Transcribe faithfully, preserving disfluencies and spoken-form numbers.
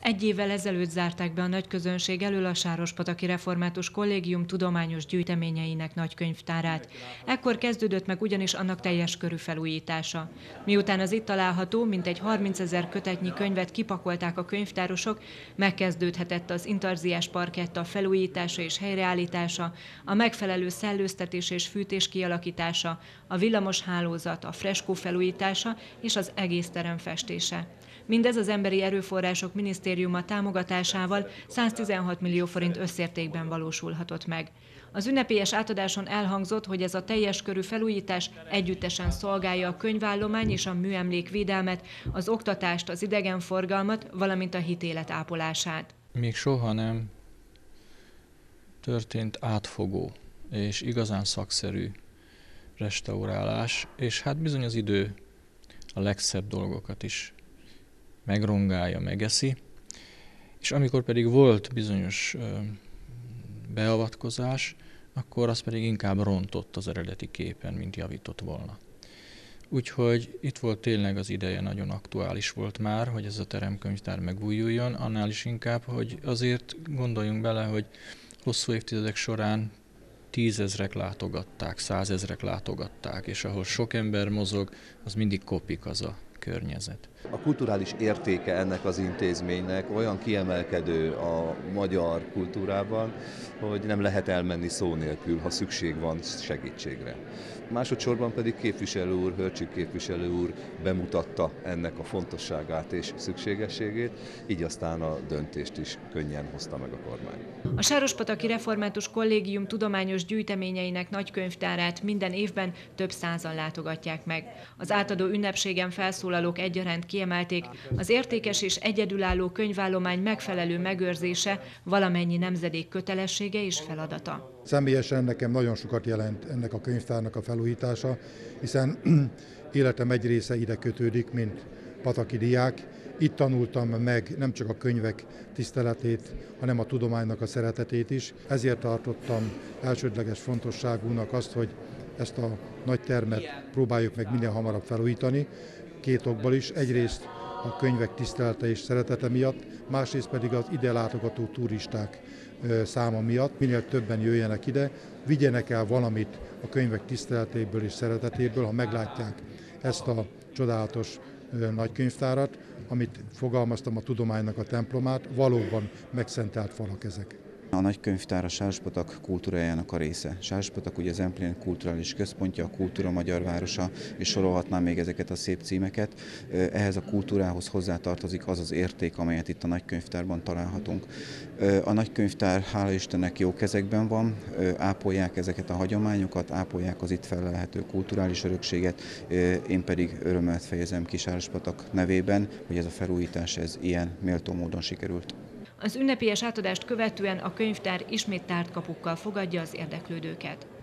Egy évvel ezelőtt zárták be a nagyközönség elől a Sárospataki Református Kollégium tudományos gyűjteményeinek nagykönyvtárát. Ekkor kezdődött meg ugyanis annak teljes körű felújítása. Miután az itt található mintegy harmincezer kötetnyi könyvet kipakolták a könyvtárosok, megkezdődhetett az intarziás parketta felújítása és helyreállítása, a megfelelő szellőztetés és fűtés kialakítása, a villamos hálózat, a freskó felújítása és az egész terem festése. Mindez az Emberi Erőforrások Minisztériuma támogatásával száztizenhat millió forint összértékben valósulhatott meg. Az ünnepélyes átadáson elhangzott, hogy ez a teljes körű felújítás együttesen szolgálja a könyvállomány és a műemlék védelmet, az oktatást, az idegenforgalmat, valamint a hitélet ápolását. Még soha nem történt átfogó és igazán szakszerű restaurálás, és hát bizony az idő a legszebb dolgokat is megrongálja, megeszi, és amikor pedig volt bizonyos beavatkozás, akkor az pedig inkább rontott az eredeti képen, mint javított volna. Úgyhogy itt volt tényleg az ideje, nagyon aktuális volt már, hogy ez a teremkönyvtár megújuljon, annál is inkább, hogy azért gondoljunk bele, hogy hosszú évtizedek során tízezrek látogatták, százezrek látogatták, és ahol sok ember mozog, az mindig kopik az a környezet. A kulturális értéke ennek az intézménynek olyan kiemelkedő a magyar kultúrában, hogy nem lehet elmenni szó nélkül, ha szükség van segítségre. Másodszorban pedig képviselő úr, Hörcsik képviselő úr bemutatta ennek a fontosságát és szükségességét, így aztán a döntést is könnyen hozta meg a kormány. A Sárospataki Református Kollégium tudományos gyűjteményeinek nagykönyvtárát minden évben több százan látogatják meg. Az átadó ünnepségen felszólalók egyaránt kiemelték, az értékes és egyedülálló könyvállomány megfelelő megőrzése valamennyi nemzedék kötelessége és feladata. Személyesen nekem nagyon sokat jelent ennek a könyvtárnak a felújítása, hiszen életem egy része ide kötődik, mint pataki diák. Itt tanultam meg nem csak a könyvek tiszteletét, hanem a tudománynak a szeretetét is. Ezért tartottam elsődleges fontosságúnak azt, hogy ezt a nagy termet próbáljuk meg minél hamarabb felújítani. Két okból is. Egyrészt a könyvek tisztelete és szeretete miatt, másrészt pedig az ide látogató turisták száma miatt. Minél többen jöjjenek ide, vigyenek el valamit a könyvek tiszteletéből és szeretetéből, ha meglátják ezt a csodálatos nagykönyvtárat, amit fogalmaztam, a tudománynak a templomát, valóban megszentelt falak ezek. A nagykönyvtár a Sárospatak kultúrájának a része. Sárospatak ugye Zemplén kulturális központja, a kultúra magyar városa, és sorolhatnám még ezeket a szép címeket. Ehhez a kultúrához hozzátartozik az az érték, amelyet itt a nagykönyvtárban találhatunk. A nagykönyvtár, hála Istennek, jó kezekben van, ápolják ezeket a hagyományokat, ápolják az itt fellelhető kulturális örökséget, én pedig örömmel fejezem ki Sárospatak nevében, hogy ez a felújítás ez ilyen méltó módon sikerült. Az ünnepélyes átadást követően a könyvtár ismét tárt kapukkal fogadja az érdeklődőket.